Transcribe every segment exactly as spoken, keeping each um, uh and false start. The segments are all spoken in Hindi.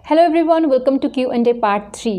Hello everyone, welcome to Q and A part three.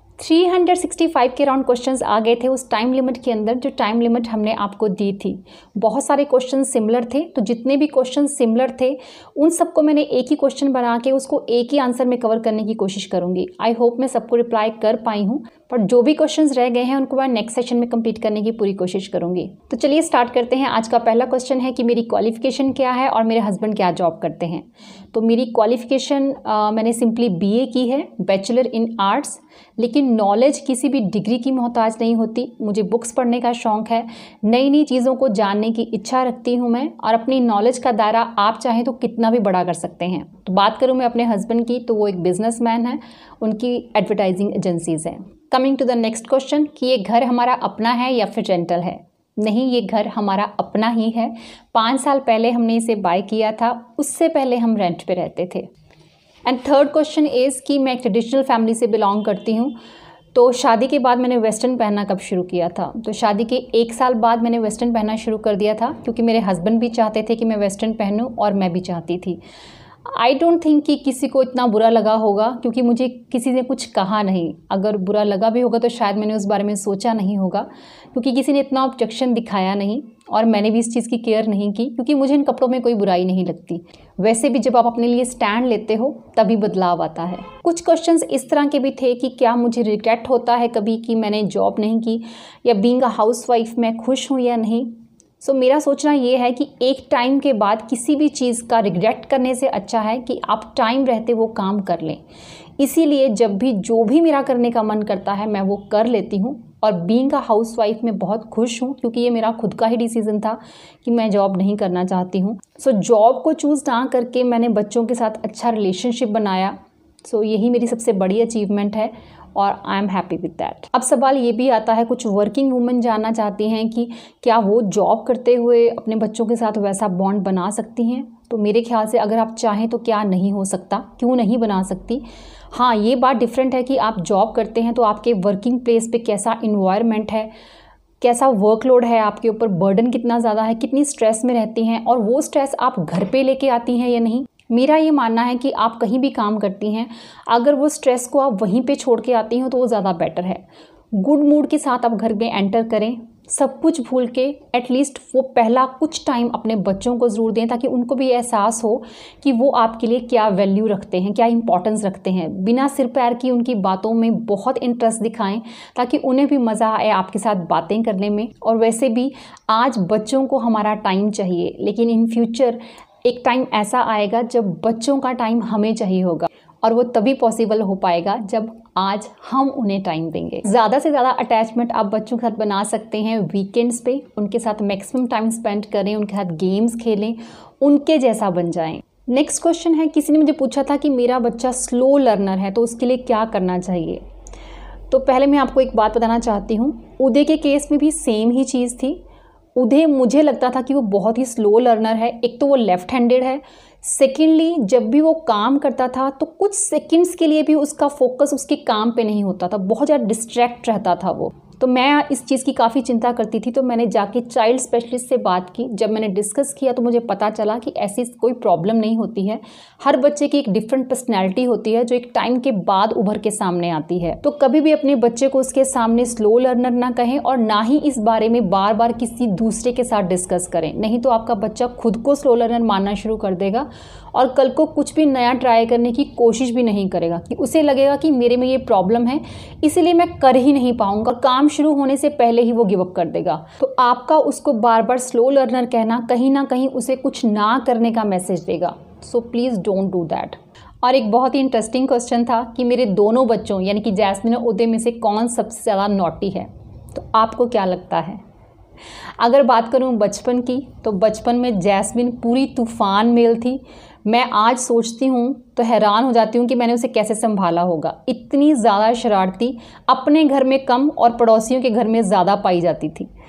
तीन सौ पैंसठ के राउंड क्वेश्चंस आ गए थे उस टाइम लिमिट के अंदर जो टाइम लिमिट हमने आपको दी थी। बहुत सारे क्वेश्चन सिमिलर थे, तो जितने भी क्वेश्चन सिमिलर थे उन सबको मैंने एक ही क्वेश्चन बना के उसको एक ही आंसर में कवर करने की कोशिश करूंगी। आई होप मैं सबको रिप्लाई कर पाई हूँ, पर जो भी क्वेश्चंस रह गए हैं उनको मैं नेक्स्ट सेशन में कंप्लीट करने की पूरी कोशिश करूंगी। तो चलिए स्टार्ट करते हैं। आज का पहला क्वेश्चन है कि मेरी क्वालिफिकेशन क्या है और मेरे हस्बैंड क्या जॉब करते हैं। तो मेरी क्वालिफिकेशन मैंने सिंपली बीए की है, बैचलर इन आर्ट्स, लेकिन नॉलेज किसी भी डिग्री की मोहताज नहीं होती। मुझे बुक्स पढ़ने का शौक़ है, नई नई चीज़ों को जानने की इच्छा रखती हूँ मैं, और अपनी नॉलेज का दायरा आप चाहें तो कितना भी बड़ा कर सकते हैं। तो बात करूँ मैं अपने हस्बैंड की, तो वो एक बिजनेसमैन है, उनकी एडवर्टाइजिंग एजेंसीज़ हैं। Coming to the next question कि ये घर हमारा अपना है या फिर रेंटल है। नहीं, ये घर हमारा अपना ही है। पाँच साल पहले हमने इसे बाय किया था, उससे पहले हम रेंट पे रहते थे। एंड थर्ड क्वेश्चन इज़ कि मैं एक ट्रेडिशनल फैमिली से बिलोंग करती हूँ। तो शादी के बाद मैंने वेस्टर्न पहनना कब शुरू किया था? तो शादी के एक साल बाद मैंने वेस्टर्न पहनना शुरू कर दिया था, क्योंकि मेरे हस्बैंड भी चाहते थे कि मैं वेस्टर्न पहनूँ और मैं भी चाहती थी। आई डोंट थिंक कि किसी को इतना बुरा लगा होगा, क्योंकि मुझे किसी ने कुछ कहा नहीं। अगर बुरा लगा भी होगा तो शायद मैंने उस बारे में सोचा नहीं होगा, क्योंकि किसी ने इतना ऑब्जेक्शन दिखाया नहीं और मैंने भी इस चीज़ की केयर नहीं की, क्योंकि मुझे इन कपड़ों में कोई बुराई नहीं लगती। वैसे भी जब आप अपने लिए स्टैंड लेते हो तभी बदलाव आता है। कुछ क्वेश्चंस इस तरह के भी थे कि क्या मुझे रिग्रेट होता है कभी कि मैंने जॉब नहीं की, या बीइंग अ हाउसवाइफ मैं खुश हूँ या नहीं। सो so, मेरा सोचना ये है कि एक टाइम के बाद किसी भी चीज़ का रिग्रेट करने से अच्छा है कि आप टाइम रहते वो काम कर लें। इसीलिए जब भी जो भी मेरा करने का मन करता है मैं वो कर लेती हूँ, और बीइंग अ हाउसवाइफ में बहुत खुश हूँ, क्योंकि ये मेरा खुद का ही डिसीज़न था कि मैं जॉब नहीं करना चाहती हूँ। सो so, जॉब को चूज़ ना करके मैंने बच्चों के साथ अच्छा रिलेशनशिप बनाया। सो so, यही मेरी सबसे बड़ी अचीवमेंट है और I am happy with that. अब सवाल ये भी आता है, कुछ वर्किंग वुमेन जानना चाहती हैं कि क्या वो जॉब करते हुए अपने बच्चों के साथ वैसा बॉन्ड बना सकती हैं। तो मेरे ख्याल से अगर आप चाहें तो क्या नहीं हो सकता, क्यों नहीं बना सकती। हाँ, ये बात डिफरेंट है कि आप जॉब करते हैं तो आपके वर्किंग प्लेस पे कैसा इन्वायरमेंट है, कैसा वर्कलोड है, आपके ऊपर बर्डन कितना ज़्यादा है, कितनी स्ट्रेस में रहती हैं, और वो स्ट्रेस आप घर पे लेके आती हैं या नहीं। मेरा ये मानना है कि आप कहीं भी काम करती हैं, अगर वो स्ट्रेस को आप वहीं पे छोड़ के आती हैं तो वो ज़्यादा बेटर है। गुड मूड के साथ आप घर में एंटर करें, सब कुछ भूल के एटलीस्ट वो पहला कुछ टाइम अपने बच्चों को ज़रूर दें, ताकि उनको भी एहसास हो कि वो आपके लिए क्या वैल्यू रखते हैं, क्या इंपॉर्टेंस रखते हैं। बिना सिर पैर की उनकी बातों में बहुत इंटरेस्ट दिखाएं, ताकि उन्हें भी मज़ा आए आपके साथ बातें करने में। और वैसे भी आज बच्चों को हमारा टाइम चाहिए, लेकिन इन फ्यूचर एक टाइम ऐसा आएगा जब बच्चों का टाइम हमें चाहिए होगा, और वो तभी पॉसिबल हो पाएगा जब आज हम उन्हें टाइम देंगे। ज़्यादा से ज़्यादा अटैचमेंट आप बच्चों के साथ बना सकते हैं वीकेंड्स पे। उनके साथ मैक्सिमम टाइम स्पेंड करें, उनके साथ गेम्स खेलें, उनके जैसा बन जाएं। नेक्स्ट क्वेश्चन है, किसी ने मुझे पूछा था कि मेरा बच्चा स्लो लर्नर है तो उसके लिए क्या करना चाहिए। तो पहले मैं आपको एक बात बताना चाहती हूँ, उदय के केस में भी सेम ही चीज़ थी। उदय मुझे लगता था कि वो बहुत ही स्लो लर्नर है। एक तो वो लेफ्ट हैंडेड है, सेकेंडली जब भी वो काम करता था तो कुछ सेकंड्स के लिए भी उसका फोकस उसके काम पे नहीं होता था, बहुत ज़्यादा डिस्ट्रैक्ट रहता था वो। तो मैं इस चीज़ की काफ़ी चिंता करती थी, तो मैंने जाके चाइल्ड स्पेशलिस्ट से बात की। जब मैंने डिस्कस किया तो मुझे पता चला कि ऐसी कोई प्रॉब्लम नहीं होती है। हर बच्चे की एक डिफरेंट पर्सनैलिटी होती है जो एक टाइम के बाद उभर के सामने आती है। तो कभी भी अपने बच्चे को उसके सामने स्लो लर्नर ना कहें, और ना ही इस बारे में बार बार किसी दूसरे के साथ डिस्कस करें, नहीं तो आपका बच्चा खुद को स्लो लर्नर मानना शुरू कर देगा और कल को कुछ भी नया ट्राई करने की कोशिश भी नहीं करेगा, कि उसे लगेगा कि मेरे में ये प्रॉब्लम है इसीलिए मैं कर ही नहीं पाऊंगा, और काम शुरू होने से पहले ही वो गिव अप कर देगा। तो आपका उसको बार बार स्लो लर्नर कहना कहीं ना कहीं उसे कुछ ना करने का मैसेज देगा। So please don't do that. और एक बहुत ही इंटरेस्टिंग क्वेश्चन था कि मेरे दोनों बच्चों यानी कि जैस्मिन और उदय में से कौन सबसे ज़्यादा नॉटी है। तो आपको क्या लगता है? अगर बात करूं बचपन की, तो बचपन में जैस्मिन पूरी तूफान मेल थी। मैं आज सोचती हूँ तो हैरान हो जाती हूँ कि मैंने उसे कैसे संभाला होगा। इतनी ज़्यादा शरारती, अपने घर में कम और पड़ोसियों के घर में ज़्यादा पाई जाती थी।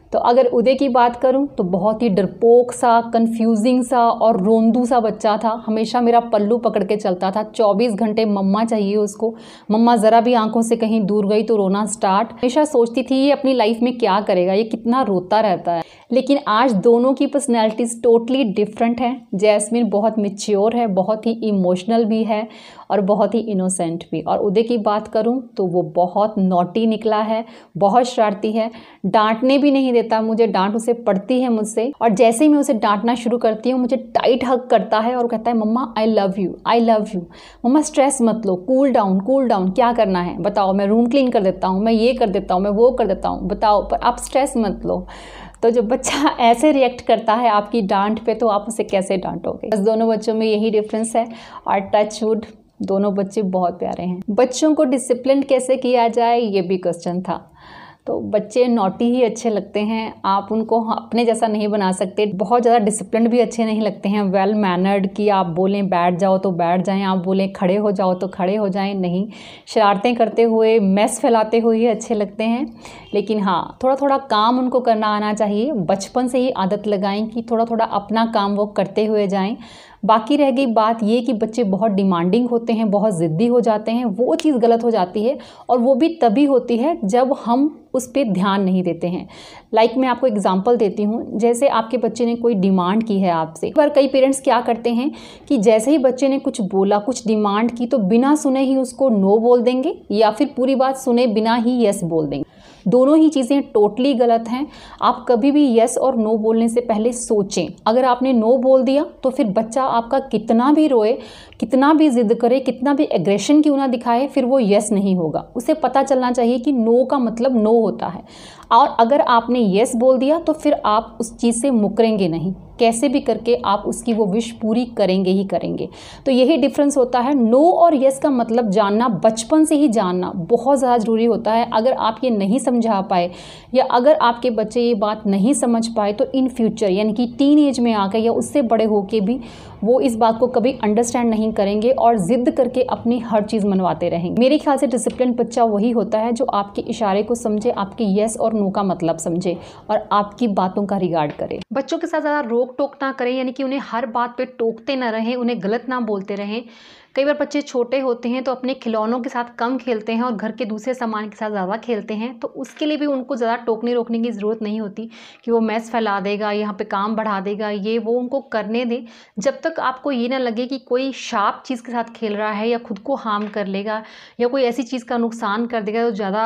तो अगर उदय की बात करूं तो बहुत ही डरपोक सा, कंफ्यूजिंग सा और रोंदू सा बच्चा था। हमेशा मेरा पल्लू पकड़ के चलता था, चौबीस घंटे मम्मा चाहिए उसको। मम्मा ज़रा भी आंखों से कहीं दूर गई तो रोना स्टार्ट। हमेशा सोचती थी ये अपनी लाइफ में क्या करेगा, ये कितना रोता रहता है। लेकिन आज दोनों की पर्सनैलिटीज़ टोटली डिफरेंट हैं। जैस्मिन बहुत मैच्योर है, बहुत ही इमोशनल भी है और बहुत ही इनोसेंट भी। और उदय की बात करूं तो वो बहुत नॉटी निकला है, बहुत शरारती है, डांटने भी नहीं देता मुझे, डांट उसे पड़ती है मुझसे। और जैसे ही मैं उसे डांटना शुरू करती हूँ मुझे टाइट हग करता है और कहता है mama I love you, I love you. Mama stress मत लो, कूल डाउन, कूल डाउन, क्या करना है बताओ, मैं रूम क्लीन कर देता हूँ, मैं ये कर देता हूँ, मैं वो कर देता हूँ, बताओ, पर आप स्ट्रेस मत लो। तो जब बच्चा ऐसे रिएक्ट करता है आपकी डांट पे तो आप उसे कैसे डांटोगे। बस दोनों बच्चों में यही डिफरेंस है और टच वुड दोनों बच्चे बहुत प्यारे हैं। बच्चों को डिसिप्लिन कैसे किया जाए ये भी क्वेश्चन था। तो बच्चे नॉटी ही अच्छे लगते हैं, आप उनको अपने जैसा नहीं बना सकते। बहुत ज़्यादा डिसिप्लिन भी अच्छे नहीं लगते हैं, वेल मैनर्ड कि आप बोलें बैठ जाओ तो बैठ जाएं, आप बोलें खड़े हो जाओ तो खड़े हो जाएं, नहीं। शरारतें करते हुए, मैस फैलाते हुए अच्छे लगते हैं। लेकिन हाँ, थोड़ा थोड़ा काम उनको करना आना चाहिए। बचपन से ही आदत लगाएं कि थोड़ा थोड़ा अपना काम वो करते हुए जाएं। बाकी रह गई बात ये कि बच्चे बहुत डिमांडिंग होते हैं, बहुत ज़िद्दी हो जाते हैं, वो चीज़ गलत हो जाती है। और वो भी तभी होती है जब हम उस पर ध्यान नहीं देते हैं। लाइक मैं आपको एग्जांपल देती हूँ, जैसे आपके बच्चे ने कोई डिमांड की है आपसे। पर कई पेरेंट्स क्या करते हैं कि जैसे ही बच्चे ने कुछ बोला, कुछ डिमांड की, तो बिना सुने ही उसको नो बोल देंगे या फिर पूरी बात सुने बिना ही यस बोल देंगे। दोनों ही चीज़ें टोटली गलत हैं। आप कभी भी यस और नो बोलने से पहले सोचें। अगर आपने नो बोल दिया तो फिर बच्चा आपका कितना भी रोए, कितना भी जिद करे, कितना भी एग्रेशन क्यों ना दिखाए, फिर वो यस नहीं होगा। उसे पता चलना चाहिए कि नो का मतलब नो होता है। और अगर आपने यस बोल दिया तो फिर आप उस चीज़ से मुकरेंगे नहीं, कैसे भी करके आप उसकी वो विश पूरी करेंगे ही करेंगे। तो यही डिफरेंस होता है। नो और यस का मतलब जानना, बचपन से ही जानना बहुत ज़्यादा ज़रूरी होता है। अगर आप ये नहीं समझा पाए या अगर आपके बच्चे ये बात नहीं समझ पाए तो इन फ्यूचर यानी कि टीन एज में आकर या उससे बड़े होके भी वो इस बात को कभी अंडरस्टैंड नहीं करेंगे और ज़िद करके अपनी हर चीज़ मनवाते रहेंगे। मेरे ख्याल से डिसिप्लिन बच्चा वही होता है जो आपके इशारे को समझे, आपके यस और नो का मतलब समझे और आपकी बातों का रिगार्ड करे। बच्चों के साथ ज़्यादा रोक टोक ना करें, यानी कि उन्हें हर बात पे टोकते ना रहें, उन्हें गलत ना बोलते रहें। कई बार बच्चे छोटे होते हैं तो अपने खिलौनों के साथ कम खेलते हैं और घर के दूसरे सामान के साथ ज़्यादा खेलते हैं, तो उसके लिए भी उनको ज़्यादा टोकने रोकने की ज़रूरत नहीं होती कि वो मैस फैला देगा, यहाँ पे काम बढ़ा देगा, ये वो उनको करने दें। जब तक आपको ये ना लगे कि कोई शार्प चीज़ के साथ खेल रहा है या खुद को हार्म कर लेगा या कोई ऐसी चीज़ का नुकसान कर देगा जो ज़्यादा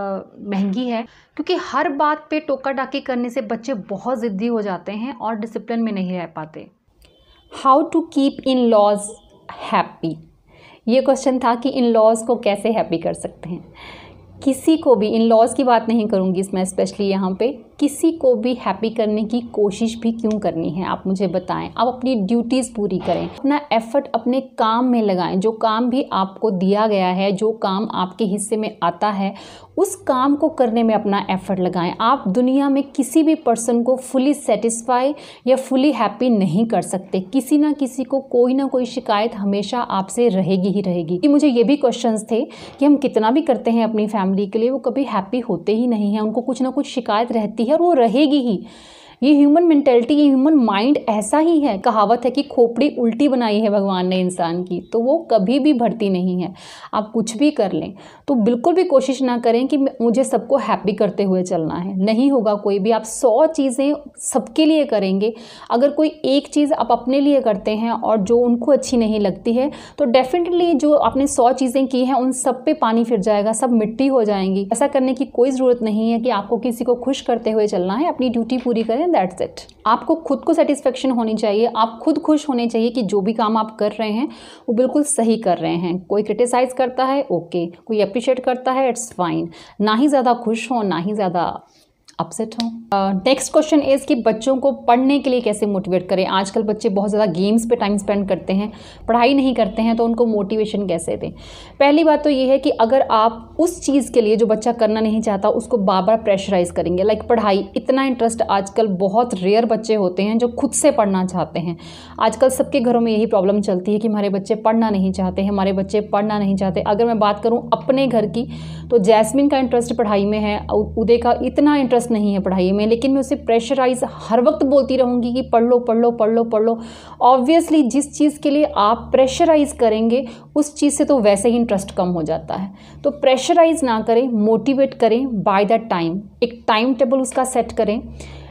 महंगी है। क्योंकि हर बात पे टोका टाकी करने से बच्चे बहुत ज़िद्दी हो जाते हैं और डिसिप्लिन में नहीं रह पाते। How to keep in laws happy, ये क्वेश्चन था कि इन लॉज को कैसे हैप्पी कर सकते हैं। किसी को भी, इन लॉज की बात नहीं करूँगी इसमें स्पेशली यहाँ पे, किसी को भी हैप्पी करने की कोशिश भी क्यों करनी है आप मुझे बताएं। आप अपनी ड्यूटीज़ पूरी करें, अपना एफर्ट अपने काम में लगाएं। जो काम भी आपको दिया गया है, जो काम आपके हिस्से में आता है, उस काम को करने में अपना एफर्ट लगाएं। आप दुनिया में किसी भी पर्सन को फुली सेटिस्फाई या फुली हैप्पी नहीं कर सकते। किसी ना किसी को कोई ना कोई शिकायत हमेशा आपसे रहेगी ही रहेगी। कि मुझे ये भी क्वेश्चंस थे कि हम कितना भी करते हैं अपनी फैमिली के लिए, वो कभी हैप्पी होते ही नहीं हैं। उनको कुछ ना कुछ शिकायत रहती है और वो रहेगी ही। ये ह्यूमन मेंटेलिटी, ये ह्यूमन माइंड ऐसा ही है। कहावत है कि खोपड़ी उल्टी बनाई है भगवान ने इंसान की, तो वो कभी भी भरती नहीं है। आप कुछ भी कर लें तो बिल्कुल भी कोशिश ना करें कि मुझे सबको हैप्पी करते हुए चलना है, नहीं होगा कोई भी। आप सौ चीज़ें सबके लिए करेंगे, अगर कोई एक चीज़ आप अपने लिए करते हैं और जो उनको अच्छी नहीं लगती है तो डेफिनेटली जो आपने सौ चीज़ें की हैं उन सब पे पानी फिर जाएगा, सब मिट्टी हो जाएंगी। ऐसा करने की कोई ज़रूरत नहीं है कि आपको किसी को खुश करते हुए चलना है। अपनी ड्यूटी पूरी करें, दैट्स इट। आपको खुद को सेटिस्फेक्शन होनी चाहिए, आप खुद खुश होने चाहिए कि जो भी काम आप कर रहे हैं वो बिल्कुल सही कर रहे हैं। कोई क्रिटिसाइज करता है ओके, कोई अप्रिशिएट करता है इट्स फाइन। ना ही ज़्यादा खुश हो ना ही ज़्यादा अपसेट हो। नेक्स्ट क्वेश्चन इज़ कि बच्चों को पढ़ने के लिए कैसे मोटिवेट करें। आजकल बच्चे बहुत ज़्यादा गेम्स पे टाइम स्पेंड करते हैं, पढ़ाई नहीं करते हैं, तो उनको मोटिवेशन कैसे दें। पहली बात तो ये है कि अगर आप उस चीज़ के लिए जो बच्चा करना नहीं चाहता उसको बार बार प्रेशराइज करेंगे, लाइक पढ़ाई, इतना इंटरेस्ट आजकल बहुत रेयर बच्चे होते हैं जो खुद से पढ़ना चाहते हैं। आजकल सबके घरों में यही प्रॉब्लम चलती है कि हमारे बच्चे पढ़ना नहीं चाहते हैं, हमारे बच्चे पढ़ना नहीं चाहते। अगर मैं बात करूँ अपने घर की तो जैस्मिन का इंटरेस्ट पढ़ाई में है, उदय का इतना इंटरेस्ट इंटरेस्ट नहीं है पढ़ाई में, लेकिन मैं उसे प्रेशराइज हर वक्त बोलती रहूँगी कि पढ़ लो पढ़ लो पढ़ लो पढ़ लो, ऑब्वियसली जिस चीज़ के लिए आप प्रेशराइज करेंगे उस चीज़ से तो वैसे ही इंटरेस्ट कम हो जाता है। तो प्रेशराइज ना करें, मोटिवेट करें बाय द टाइम, एक टाइम टेबल उसका सेट करें।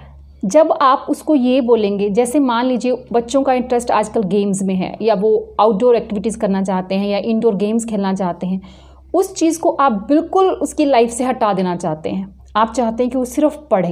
जब आप उसको ये बोलेंगे, जैसे मान लीजिए बच्चों का इंटरेस्ट आजकल गेम्स में है, या वो आउटडोर एक्टिविटीज़ करना चाहते हैं या इंडोर गेम्स खेलना चाहते हैं, उस चीज़ को आप बिल्कुल उसकी लाइफ से हटा देना चाहते हैं। आप चाहते हैं कि वो सिर्फ पढ़े,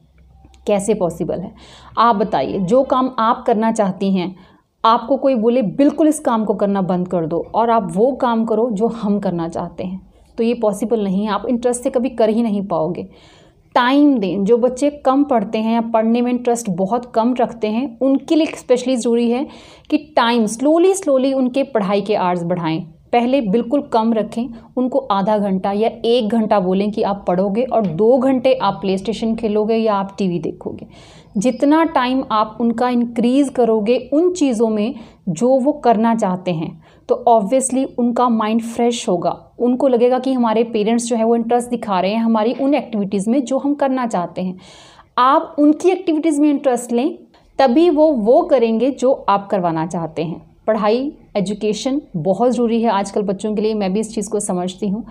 कैसे पॉसिबल है? आप बताइए। जो काम आप करना चाहती हैं, आपको कोई बोले बिल्कुल इस काम को करना बंद कर दो और आप वो काम करो जो हम करना चाहते हैं, तो ये पॉसिबल नहीं है। आप इंटरेस्ट से कभी कर ही नहीं पाओगे। टाइम दें। जो बच्चे कम पढ़ते हैं या पढ़ने में इंटरेस्ट बहुत कम रखते हैं, उनके लिए स्पेशली ज़रूरी है कि टाइम स्लोली स्लोली उनके पढ़ाई के आवर्स बढ़ाएं। पहले बिल्कुल कम रखें, उनको आधा घंटा या एक घंटा बोलें कि आप पढ़ोगे और दो घंटे आप प्ले स्टेशन खेलोगे या आप टीवी देखोगे। जितना टाइम आप उनका इंक्रीज़ करोगे उन चीज़ों में जो वो करना चाहते हैं, तो ऑब्वियसली उनका माइंड फ्रेश होगा। उनको लगेगा कि हमारे पेरेंट्स जो है वो इंटरेस्ट दिखा रहे हैं हमारी उन एक्टिविटीज़ में जो हम करना चाहते हैं। आप उनकी एक्टिविटीज़ में इंटरेस्ट लें, तभी वो वो करेंगे जो आप करवाना चाहते हैं। पढ़ाई, एजुकेशन बहुत ज़रूरी है आजकल बच्चों के लिए, मैं भी इस चीज़ को समझती हूँ।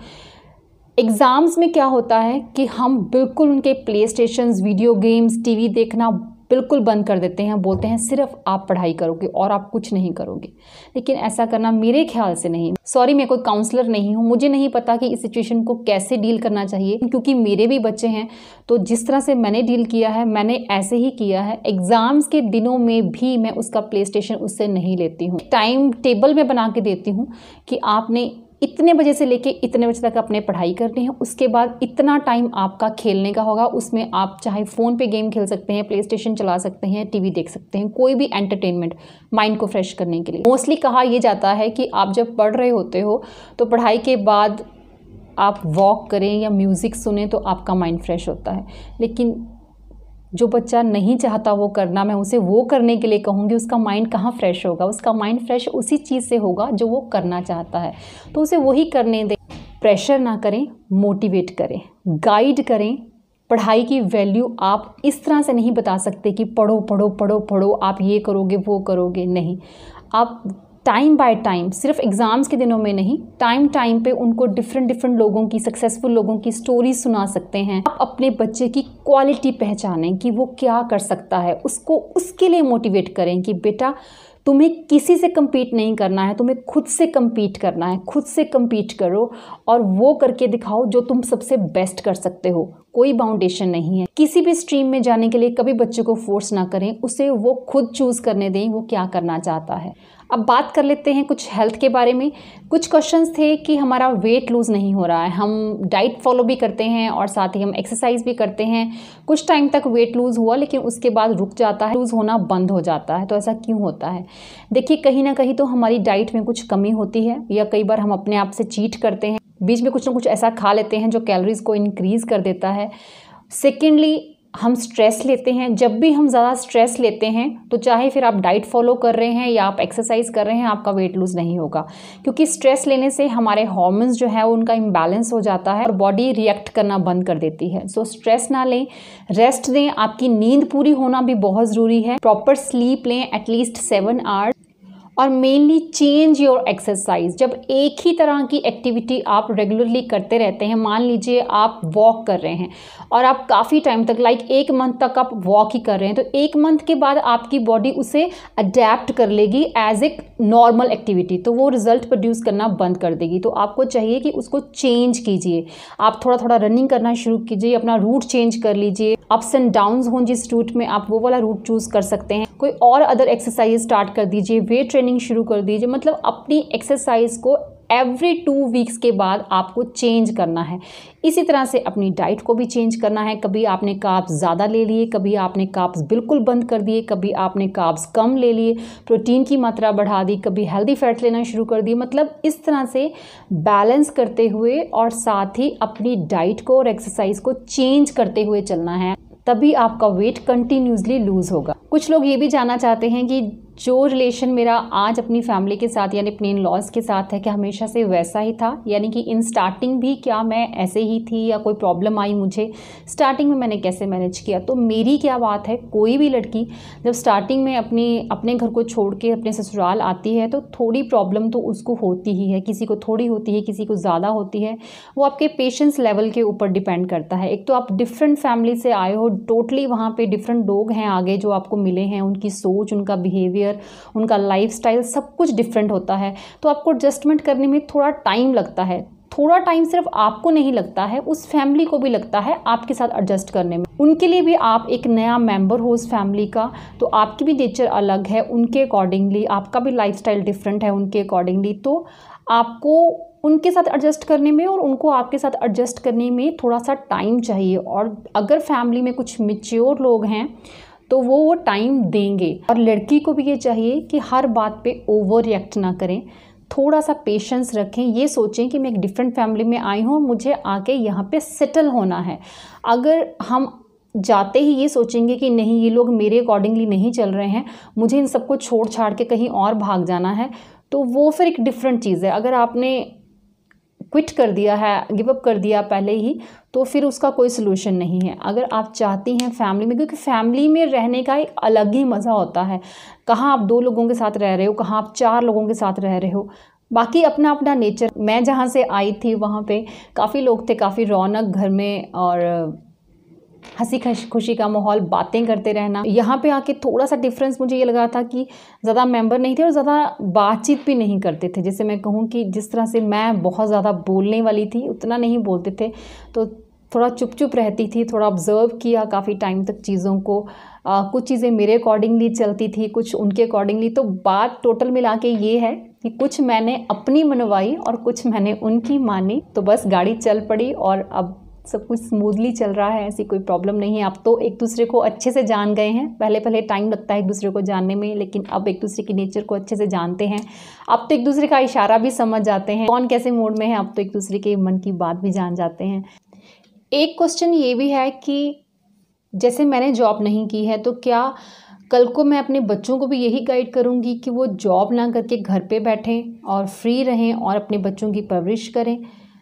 एग्ज़ाम्स में क्या होता है कि हम बिल्कुल उनके PlayStations, video games, TV देखना बिल्कुल बंद कर देते हैं, बोलते हैं सिर्फ आप पढ़ाई करोगे और आप कुछ नहीं करोगे। लेकिन ऐसा करना मेरे ख्याल से नहीं। सॉरी, मैं कोई काउंसलर नहीं हूँ, मुझे नहीं पता कि इस सिचुएशन को कैसे डील करना चाहिए, क्योंकि मेरे भी बच्चे हैं। तो जिस तरह से मैंने डील किया है मैंने ऐसे ही किया है। एग्ज़ाम्स के दिनों में भी मैं उसका प्ले स्टेशन उससे नहीं लेती हूँ। टाइम टेबल में बना के देती हूँ कि आपने इतने बजे से लेके इतने बजे तक अपने पढ़ाई करनी है, उसके बाद इतना टाइम आपका खेलने का होगा। उसमें आप चाहे फ़ोन पे गेम खेल सकते हैं, प्ले स्टेशन चला सकते हैं, टीवी देख सकते हैं, कोई भी एंटरटेनमेंट माइंड को फ्रेश करने के लिए। मोस्टली कहा यह जाता है कि आप जब पढ़ रहे होते हो तो पढ़ाई के बाद आप वॉक करें या म्यूज़िक सुने तो आपका माइंड फ्रेश होता है। लेकिन जो बच्चा नहीं चाहता वो करना, मैं उसे वो करने के लिए कहूँगी, उसका माइंड कहाँ फ्रेश होगा? उसका माइंड फ्रेश उसी चीज़ से होगा जो वो करना चाहता है, तो उसे वही करने दें। प्रेशर ना करें, मोटिवेट करें, गाइड करें। पढ़ाई की वैल्यू आप इस तरह से नहीं बता सकते कि पढ़ो पढ़ो पढ़ो पढ़ो, आप ये करोगे वो करोगे, नहीं। आप टाइम बाय टाइम, सिर्फ एग्ज़ाम्स के दिनों में नहीं, टाइम टाइम पे उनको डिफरेंट डिफरेंट लोगों की, सक्सेसफुल लोगों की स्टोरी सुना सकते हैं। आप अपने बच्चे की क्वालिटी पहचानें कि वो क्या कर सकता है, उसको उसके लिए मोटिवेट करें कि बेटा तुम्हें किसी से कम्पीट नहीं करना है, तुम्हें खुद से कम्पीट करना है, खुद से कम्पीट करो और वो करके दिखाओ जो तुम सबसे बेस्ट कर सकते हो। कोई बाउंडेशन नहीं है। किसी भी स्ट्रीम में जाने के लिए कभी बच्चे को फोर्स ना करें, उसे वो खुद चूज़ करने दें वो क्या करना चाहता है। अब बात कर लेते हैं कुछ हेल्थ के बारे में। कुछ क्वेश्चंस थे कि हमारा वेट लूज़ नहीं हो रहा है, हम डाइट फॉलो भी करते हैं और साथ ही हम एक्सरसाइज भी करते हैं, कुछ टाइम तक वेट लूज़ हुआ लेकिन उसके बाद रुक जाता है, लूज़ होना बंद हो जाता है, तो ऐसा क्यों होता है? देखिए, कहीं ना कहीं तो हमारी डाइट में कुछ कमी होती है, या कई बार हम अपने आप से चीट करते हैं, बीच में कुछ ना कुछ ऐसा खा लेते हैं जो कैलोरीज़ को इंक्रीज़ कर देता है। सेकेंडली, हम स्ट्रेस लेते हैं। जब भी हम ज़्यादा स्ट्रेस लेते हैं तो चाहे फिर आप डाइट फॉलो कर रहे हैं या आप एक्सरसाइज कर रहे हैं, आपका वेट लूज़ नहीं होगा, क्योंकि स्ट्रेस लेने से हमारे हार्मोन्स जो है उनका इम्बैलेंस हो जाता है और बॉडी रिएक्ट करना बंद कर देती है। सो स्ट्रेस ना लें, रेस्ट दें। आपकी नींद पूरी होना भी बहुत ज़रूरी है। प्रॉपर स्लीप लें, एटलीस्ट सेवन आवर्स। और मेनली चेंज योर एक्सरसाइज। जब एक ही तरह की एक्टिविटी आप रेगुलरली करते रहते हैं, मान लीजिए आप वॉक कर रहे हैं और आप काफ़ी टाइम तक, लाइक एक मंथ तक आप वॉक ही कर रहे हैं, तो एक मंथ के बाद आपकी बॉडी उसे अडेप्ट कर लेगी एज ए नॉर्मल एक्टिविटी, तो वो रिजल्ट प्रोड्यूस करना बंद कर देगी। तो आपको चाहिए कि उसको चेंज कीजिए। आप थोड़ा थोड़ा रनिंग करना शुरू कीजिए, अपना रूट चेंज कर लीजिए। अप्स एंड डाउन्स हों जिस रूट में, आप वो वाला रूट चूज़ कर सकते हैं। कोई और अदर एक्सरसाइज स्टार्ट कर दीजिए, वेट ट्रेनिंग शुरू कर दीजिए। मतलब अपनी एक्सरसाइज को एवरी टू वीक्स के बाद आपको चेंज करना है। इसी तरह से अपनी डाइट को भी चेंज करना है। कभी आपने कार्ब्स ज़्यादा ले लिए, कभी आपने कार्ब्स बिल्कुल बंद कर दिए, कभी आपने कार्ब्स कम ले लिए, प्रोटीन की मात्रा बढ़ा दी, कभी हेल्दी फैट लेना शुरू कर दिए। मतलब इस तरह से बैलेंस करते हुए और साथ ही अपनी डाइट को और एक्सरसाइज को चेंज करते हुए चलना है, तभी आपका वेट कंटिन्यूसली लूज़ होगा। कुछ लोग ये भी जानना चाहते हैं कि जो रिलेशन मेरा आज अपनी फैमिली के साथ यानी अपने इन लॉज के साथ है क्या हमेशा से वैसा ही था, यानी कि इन स्टार्टिंग भी क्या मैं ऐसे ही थी या कोई प्रॉब्लम आई मुझे स्टार्टिंग में मैंने कैसे मैनेज किया। तो मेरी क्या बात है, कोई भी लड़की जब स्टार्टिंग में अपनी अपने घर को छोड़ के अपने ससुराल आती है तो थोड़ी प्रॉब्लम तो उसको होती ही है, किसी को थोड़ी होती है, किसी को ज़्यादा होती है। वो आपके पेशेंस लेवल के ऊपर डिपेंड करता है। एक तो आप डिफरेंट फैमिली से आए हो, टोटली वहाँ पे डिफरेंट लोग हैं आगे जो आपको मिले हैं, उनकी सोच, उनका बिहेवियर, उनका लाइफस्टाइल सब कुछ डिफरेंट होता है। तो आपको एडजस्टमेंट करने में थोड़ा टाइम लगता है। थोड़ा टाइम सिर्फ आपको नहीं लगता है, उस फैमिली को भी लगता है आपके साथ एडजस्ट करने में। उनके लिए भी आप एक नया मेंबर हो उस फैमिली का, तो आपकी भी नेचर अलग है उनके अकॉर्डिंगली, आपका भी लाइफस्टाइल डिफरेंट है उनके अकॉर्डिंगली। तो आपको उनके साथ एडजस्ट करने में और उनको आपके साथ एडजस्ट करने में थोड़ा सा टाइम चाहिए। और अगर फैमिली में कुछ मैच्योर लोग हैं तो वो वो टाइम देंगे। और लड़की को भी ये चाहिए कि हर बात पे ओवर रिएक्ट ना करें, थोड़ा सा पेशेंस रखें, ये सोचें कि मैं एक डिफरेंट फैमिली में आई हूँ और मुझे आके यहाँ पे सेटल होना है। अगर हम जाते ही ये सोचेंगे कि नहीं ये लोग मेरे अकॉर्डिंगली नहीं चल रहे हैं, मुझे इन सबको छोड़ छाड़ के कहीं और भाग जाना है, तो वो फिर एक डिफरेंट चीज़ है। अगर आपने क्विट कर दिया है, गिव अप कर दिया पहले ही, तो फिर उसका कोई सलूशन नहीं है। अगर आप चाहती हैं फैमिली में, क्योंकि फैमिली में रहने का एक अलग ही मज़ा होता है। कहाँ आप दो लोगों के साथ रह रहे हो, कहाँ आप चार लोगों के साथ रह रहे हो, बाकी अपना अपना नेचर। मैं जहाँ से आई थी वहाँ पे काफ़ी लोग थे, काफ़ी रौनक घर में और हंसी खुशी का माहौल, बातें करते रहना। यहाँ पे आके थोड़ा सा डिफरेंस मुझे ये लगा था कि ज़्यादा मेंबर नहीं थे और ज़्यादा बातचीत भी नहीं करते थे। जैसे मैं कहूँ कि जिस तरह से मैं बहुत ज़्यादा बोलने वाली थी उतना नहीं बोलते थे, तो थोड़ा चुप चुप रहती थी। थोड़ा ऑब्ज़र्व किया काफ़ी टाइम तक चीज़ों को। आ, कुछ चीज़ें मेरे अकॉर्डिंगली चलती थी, कुछ उनके अकॉर्डिंगली। तो बात टोटल मिला के ये है कि कुछ मैंने अपनी मनवाई और कुछ मैंने उनकी मानी, तो बस गाड़ी चल पड़ी और अब सब कुछ स्मूथली चल रहा है, ऐसी कोई प्रॉब्लम नहीं है। अब तो एक दूसरे को अच्छे से जान गए हैं। पहले पहले टाइम लगता है एक दूसरे को जानने में, लेकिन अब एक दूसरे की नेचर को अच्छे से जानते हैं। अब तो एक दूसरे का इशारा भी समझ जाते हैं, कौन कैसे मूड में है। अब तो एक दूसरे के मन की बात भी जान जाते हैं। एक क्वेश्चन ये भी है कि जैसे मैंने जॉब नहीं की है, तो क्या कल को मैं अपने बच्चों को भी यही गाइड करूँगी कि वो जॉब ना करके घर पे बैठें और फ्री रहें और अपने बच्चों की परवरिश करें?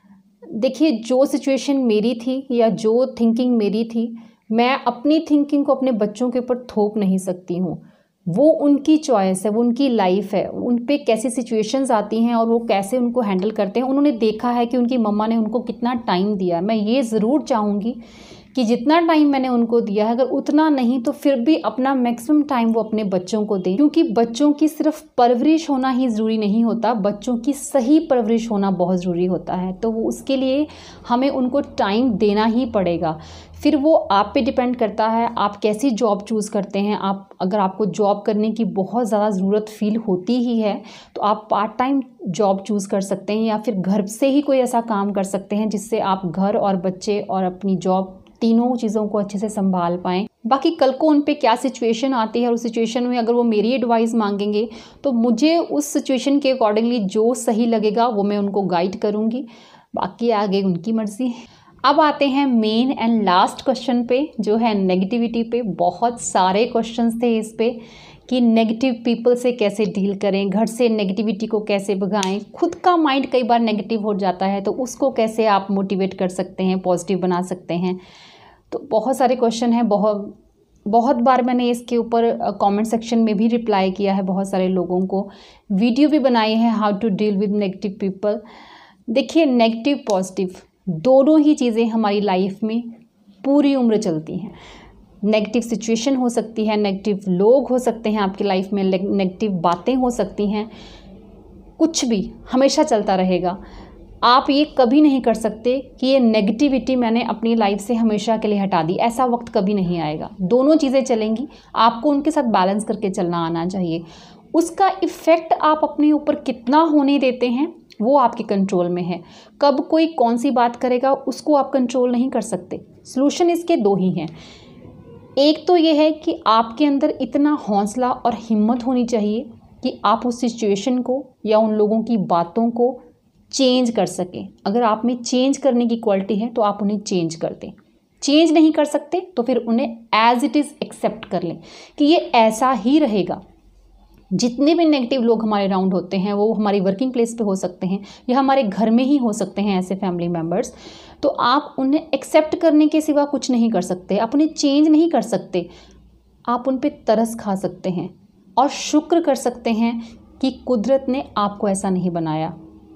देखिए, जो सिचुएशन मेरी थी या जो थिंकिंग मेरी थी, मैं अपनी थिंकिंग को अपने बच्चों के ऊपर थोप नहीं सकती हूँ। वो उनकी चॉइस है, वो उनकी लाइफ है। उन पे कैसी सिचुएशंस आती हैं और वो कैसे उनको हैंडल करते हैं। उन्होंने देखा है कि उनकी मम्मा ने उनको कितना टाइम दिया। मैं ये ज़रूर चाहूँगी कि जितना टाइम मैंने उनको दिया है, अगर उतना नहीं तो फिर भी अपना मैक्सिमम टाइम वो अपने बच्चों को दें। क्योंकि बच्चों की सिर्फ परवरिश होना ही ज़रूरी नहीं होता, बच्चों की सही परवरिश होना बहुत ज़रूरी होता है। तो वो उसके लिए हमें उनको टाइम देना ही पड़ेगा। फिर वो आप पे डिपेंड करता है, आप कैसी जॉब चूज़ करते हैं। आप अगर आपको जॉब करने की बहुत ज़्यादा ज़रूरत फील होती ही है तो आप पार्ट टाइम जॉब चूज़ कर सकते हैं, या फिर घर से ही कोई ऐसा काम कर सकते हैं जिससे आप घर और बच्चे और अपनी जॉब तीनों चीज़ों को अच्छे से संभाल पाएँ। बाकी कल को उन पे क्या सिचुएशन आती है और उस सिचुएशन में अगर वो मेरी एडवाइस मांगेंगे तो मुझे उस सिचुएशन के अकॉर्डिंगली जो सही लगेगा वो मैं उनको गाइड करूँगी। बाकी आगे उनकी मर्ज़ी। अब आते हैं मेन एंड लास्ट क्वेश्चन पे, जो है नेगेटिविटी पे। बहुत सारे क्वेश्चंस थे इस पे कि नेगेटिव पीपल से कैसे डील करें, घर से नेगेटिविटी को कैसे भगाएं। खुद का माइंड कई बार नेगेटिव हो जाता है तो उसको कैसे आप मोटिवेट कर सकते हैं, पॉजिटिव बना सकते हैं। तो बहुत सारे क्वेश्चन हैं। बहुत बहुत बार मैंने इसके ऊपर कमेंट सेक्शन में भी रिप्लाई किया है, बहुत सारे लोगों को वीडियो भी बनाई है, how to deal with negative people. देखिए, नेगेटिव पॉजिटिव दोनों ही चीज़ें हमारी लाइफ में पूरी उम्र चलती हैं। नेगेटिव सिचुएशन हो सकती है, नेगेटिव लोग हो सकते हैं आपकी लाइफ में, नेगेटिव बातें हो सकती हैं, कुछ भी हमेशा चलता रहेगा। आप ये कभी नहीं कर सकते कि ये नेगेटिविटी मैंने अपनी लाइफ से हमेशा के लिए हटा दी, ऐसा वक्त कभी नहीं आएगा। दोनों चीज़ें चलेंगी, आपको उनके साथ बैलेंस करके चलना आना चाहिए। उसका इफ़ेक्ट आप अपने ऊपर कितना होने देते हैं वो आपके कंट्रोल में है। कब कोई कौन सी बात करेगा उसको आप कंट्रोल नहीं कर सकते। सॉल्यूशन इसके दो ही हैं। एक तो ये है कि आपके अंदर इतना हौसला और हिम्मत होनी चाहिए कि आप उस सिचुएशन को या उन लोगों की बातों को चेंज कर सकें। अगर आप में चेंज करने की क्वालिटी है तो आप उन्हें चेंज कर दें। चेंज नहीं कर सकते तो फिर उन्हें एज इट इज़ एक्सेप्ट कर लें कि ये ऐसा ही रहेगा। जितने भी नेगेटिव लोग हमारे अराउंड होते हैं, वो हमारी वर्किंग प्लेस पे हो सकते हैं या हमारे घर में ही हो सकते हैं ऐसे फैमिली मेम्बर्स, तो आप उन्हें एक्सेप्ट करने के सिवा कुछ नहीं कर सकते, आप उन्हें चेंज नहीं कर सकते। आप उन पे तरस खा सकते हैं और शुक्र कर सकते हैं कि कुदरत ने आपको ऐसा नहीं बनाया।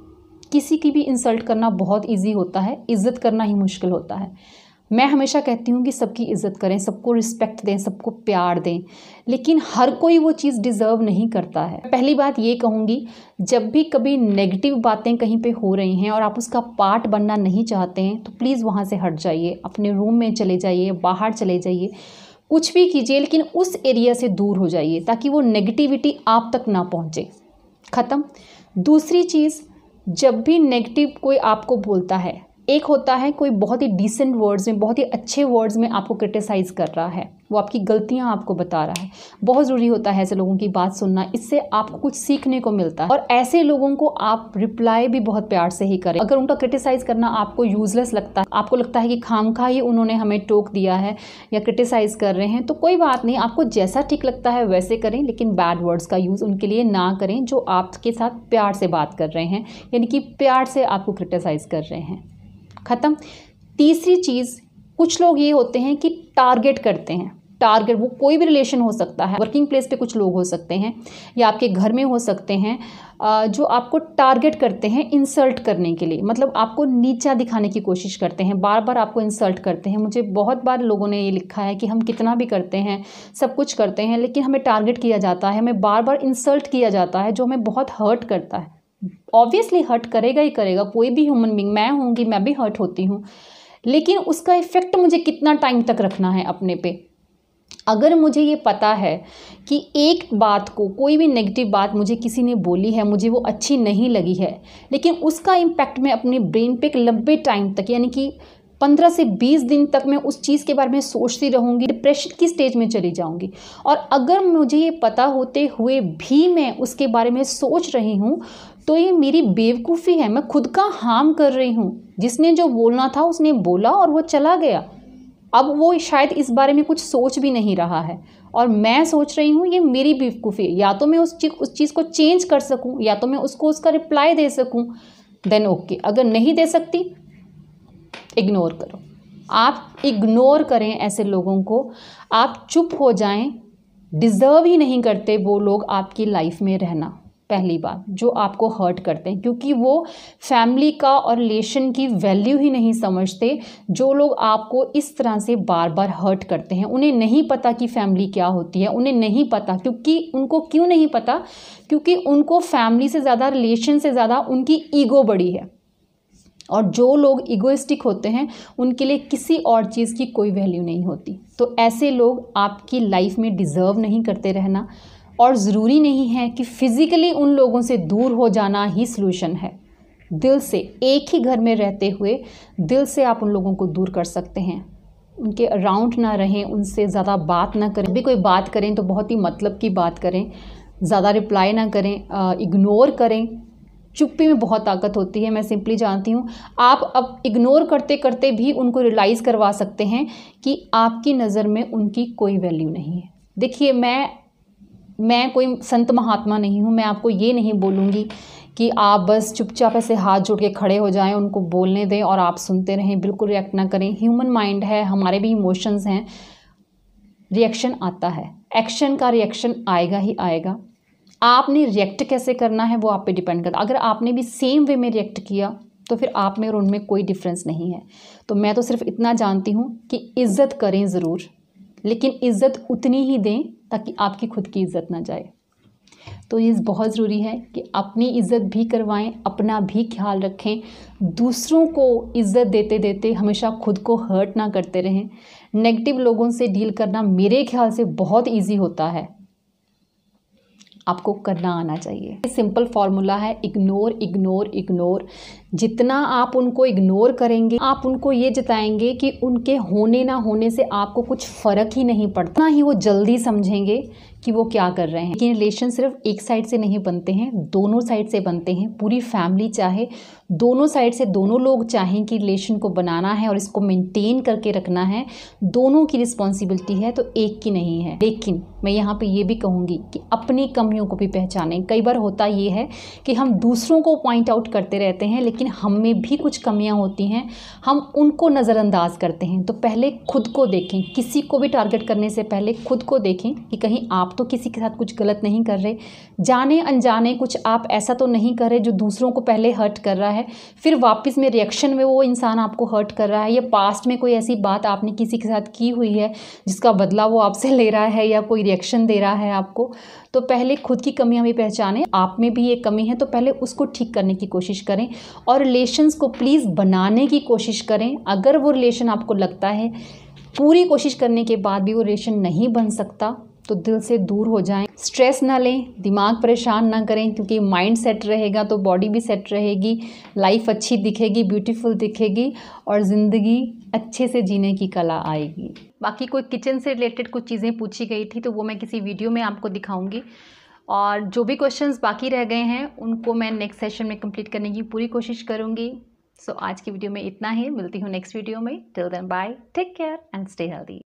किसी की भी इंसल्ट करना बहुत ईजी होता है, इज़्ज़त करना ही मुश्किल होता है। मैं हमेशा कहती हूँ कि सबकी इज़्ज़त करें, सबको रिस्पेक्ट दें, सबको प्यार दें, लेकिन हर कोई वो चीज़ डिज़र्व नहीं करता है। पहली बात ये कहूँगी, जब भी कभी नेगेटिव बातें कहीं पे हो रही हैं और आप उसका पार्ट बनना नहीं चाहते हैं, तो प्लीज़ वहाँ से हट जाइए, अपने रूम में चले जाइए, बाहर चले जाइए, कुछ भी कीजिए, लेकिन उस एरिया से दूर हो जाइए ताकि वो नेगेटिविटी आप तक ना पहुँचे। ख़त्म। दूसरी चीज़, जब भी नेगेटिव कोई आपको बोलता है, एक होता है कोई बहुत ही डिसेंट वर्ड्स में, बहुत ही अच्छे वर्ड्स में आपको क्रिटिसाइज़ कर रहा है, वो आपकी गलतियां आपको बता रहा है। बहुत ज़रूरी होता है ऐसे लोगों की बात सुनना, इससे आपको कुछ सीखने को मिलता है। और ऐसे लोगों को आप रिप्लाई भी बहुत प्यार से ही करें। अगर उनका क्रिटिसाइज़ करना आपको यूजलेस लगता है, आपको लगता है कि खामखा ही उन्होंने हमें टोक दिया है या क्रिटिसाइज़ कर रहे हैं, तो कोई बात नहीं, आपको जैसा ठीक लगता है वैसे करें, लेकिन बैड वर्ड्स का यूज़ उनके लिए ना करें जो आपके साथ प्यार से बात कर रहे हैं, यानी कि प्यार से आपको क्रिटिसाइज़ कर रहे हैं। ख़त्म। तीसरी चीज़, कुछ लोग ये होते हैं कि टारगेट करते हैं। टारगेट, वो कोई भी रिलेशन हो सकता है, वर्किंग प्लेस पे कुछ लोग हो सकते हैं या आपके घर में हो सकते हैं, जो आपको टारगेट करते हैं इंसल्ट करने के लिए, मतलब आपको नीचा दिखाने की कोशिश करते हैं, बार बार आपको इंसल्ट करते हैं। मुझे बहुत बार लोगों ने ये लिखा है कि हम कितना भी करते हैं, सब कुछ करते हैं, लेकिन हमें टारगेट किया जाता है, हमें बार बार इंसल्ट किया जाता है, जो हमें बहुत हर्ट करता है। ऑब्वियसली हर्ट करेगा ही करेगा, कोई भी ह्यूमन बीइंग, मैं होंगी, मैं भी हर्ट होती हूँ, लेकिन उसका इफ़ेक्ट मुझे कितना टाइम तक रखना है अपने पे। अगर मुझे ये पता है कि एक बात को, कोई भी नेगेटिव बात मुझे किसी ने बोली है, मुझे वो अच्छी नहीं लगी है, लेकिन उसका इम्पैक्ट मैं अपने ब्रेन पे एक लंबे टाइम तक, यानी कि पंद्रह से बीस दिन तक मैं उस चीज़ के बारे में सोचती रहूँगी, डिप्रेशन की स्टेज में चली जाऊँगी। और अगर मुझे ये पता होते हुए भी मैं उसके बारे में सोच रही हूँ, तो ये मेरी बेवकूफ़ी है, मैं खुद का हार्म कर रही हूँ। जिसने जो बोलना था उसने बोला और वो चला गया, अब वो शायद इस बारे में कुछ सोच भी नहीं रहा है और मैं सोच रही हूँ, ये मेरी बेवकूफ़ी है। या तो मैं उस चीज़ उस चीज़ को चेंज कर सकूँ, या तो मैं उसको उसका रिप्लाई दे सकूँ, देन ओके। अगर नहीं दे सकती, इग्नोर करो। आप इग्नोर करें ऐसे लोगों को, आप चुप हो जाएं। डिज़र्व ही नहीं करते वो लोग आपकी लाइफ में रहना, पहली बात, जो आपको हर्ट करते हैं, क्योंकि वो फैमिली का और रिलेशन की वैल्यू ही नहीं समझते। जो लोग आपको इस तरह से बार बार हर्ट करते हैं, उन्हें नहीं पता कि फैमिली क्या होती है, उन्हें नहीं पता। क्योंकि उनको क्यों नहीं पता? क्योंकि उनको फैमिली से ज़्यादा, रिलेशन से ज़्यादा उनकी ईगो बड़ी है। और जो लोग इगोइस्टिक होते हैं, उनके लिए किसी और चीज़ की कोई वैल्यू नहीं होती। तो ऐसे लोग आपकी लाइफ में डिज़र्व नहीं करते रहना। और ज़रूरी नहीं है कि फ़िज़िकली उन लोगों से दूर हो जाना ही सलूशन है। दिल से, एक ही घर में रहते हुए दिल से आप उन लोगों को दूर कर सकते हैं। उनके अराउंड ना रहें, उनसे ज़्यादा बात ना करें। भी कोई बात करें तो बहुत ही मतलब की बात करें, ज़्यादा रिप्लाई ना करें, इग्नोर करें। चुप्पी में बहुत ताकत होती है, मैं सिंपली जानती हूँ। आप अब इग्नोर करते करते भी उनको रियलाइज़ करवा सकते हैं कि आपकी नज़र में उनकी कोई वैल्यू नहीं है। देखिए, मैं मैं कोई संत महात्मा नहीं हूँ। मैं आपको ये नहीं बोलूँगी कि आप बस चुपचाप ऐसे हाथ जोड़ के खड़े हो जाएं, उनको बोलने दें और आप सुनते रहें, बिल्कुल रिएक्ट ना करें। ह्यूमन माइंड है, हमारे भी इमोशंस हैं, रिएक्शन आता है, एक्शन का रिएक्शन आएगा ही आएगा। आपने रिएक्ट कैसे करना है वो आप पे डिपेंड करता है। अगर आपने भी सेम वे में रिएक्ट किया तो फिर आप में और उनमें कोई डिफरेंस नहीं है। तो मैं तो सिर्फ इतना जानती हूँ कि इज़्ज़त करें ज़रूर, लेकिन इज़्ज़त उतनी ही दें ताकि आपकी खुद की इज़्ज़त ना जाए। तो ये बहुत ज़रूरी है कि अपनी इज़्ज़त भी करवाएं, अपना भी ख्याल रखें, दूसरों को इज़्ज़त देते देते हमेशा खुद को हर्ट ना करते रहें। नेगेटिव लोगों से डील करना मेरे ख्याल से बहुत ईजी होता है, आपको करना आना चाहिए। सिंपल फार्मूला है, इग्नोर इग्नोर इग्नोर। जितना आप उनको इग्नोर करेंगे, आप उनको ये जताएंगे कि उनके होने ना होने से आपको कुछ फ़र्क ही नहीं पड़ता, ना ही वो जल्दी समझेंगे कि वो क्या कर रहे हैं। लेकिन रिलेशन सिर्फ एक साइड से नहीं बनते हैं, दोनों साइड से बनते हैं। पूरी फैमिली चाहे, दोनों साइड से दोनों लोग चाहें कि रिलेशन को बनाना है और इसको मेंटेन करके रखना है, दोनों की रिस्पॉन्सिबिलिटी है, तो एक की नहीं है। लेकिन मैं यहाँ पे ये भी कहूँगी कि अपनी कमियों को भी पहचानें। कई बार होता ये है कि हम दूसरों को पॉइंट आउट करते रहते हैं, लेकिन हम में भी कुछ कमियाँ होती हैं, हम उनको नज़रअंदाज करते हैं। तो पहले खुद को देखें, किसी को भी टारगेट करने से पहले खुद को देखें कि कहीं आप तो किसी के साथ कुछ गलत नहीं कर रहे, जाने अनजाने कुछ आप ऐसा तो नहीं कर रहे जो दूसरों को पहले हर्ट कर रहा है, फिर वापस में रिएक्शन में वो इंसान आपको हर्ट कर रहा है, या पास्ट में कोई ऐसी बात आपने किसी के साथ की हुई है जिसका बदला वो आपसे ले रहा है, या कोई रिएक्शन दे रहा है आपको। तो पहले खुद की कमियां भी पहचानें, आप में भी ये कमी है तो पहले उसको ठीक करने की कोशिश करें, और रिलेशंस को प्लीज़ बनाने की कोशिश करें। अगर वो रिलेशन आपको लगता है पूरी कोशिश करने के बाद भी वो रिलेशन नहीं बन सकता, तो दिल से दूर हो जाएं। स्ट्रेस ना लें, दिमाग परेशान ना करें, क्योंकि माइंड सेट रहेगा तो बॉडी भी सेट रहेगी, लाइफ अच्छी दिखेगी, ब्यूटीफुल दिखेगी, और ज़िंदगी अच्छे से जीने की कला आएगी। बाकी कोई किचन से रिलेटेड कुछ चीज़ें पूछी गई थी तो वो मैं किसी वीडियो में आपको दिखाऊंगी, और जो भी क्वेश्चंस बाकी रह गए हैं उनको मैं नेक्स्ट सेशन में कंप्लीट करने की पूरी कोशिश करूँगी। सो so, आज की वीडियो में इतना ही। मिलती हूँ नेक्स्ट वीडियो में। Till then bye, take care and stay healthy.